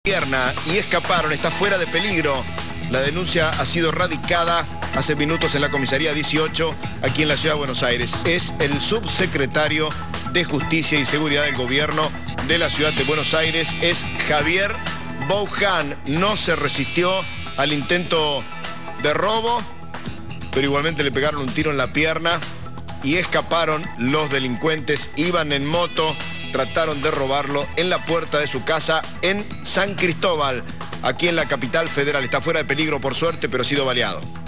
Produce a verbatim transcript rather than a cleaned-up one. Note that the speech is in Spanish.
pierna y escaparon, está fuera de peligro. La denuncia ha sido radicada hace minutos en la comisaría dieciocho, aquí en la ciudad de Buenos Aires. Es el subsecretario de Justicia y Seguridad del Gobierno de la ciudad de Buenos Aires, es Javier Bouján. No se resistió al intento de robo, pero igualmente le pegaron un tiro en la pierna y escaparon los delincuentes. Iban en moto, trataron de robarlo en la puerta de su casa en San Cristóbal, aquí en la capital federal. Está fuera de peligro por suerte, pero ha sido baleado.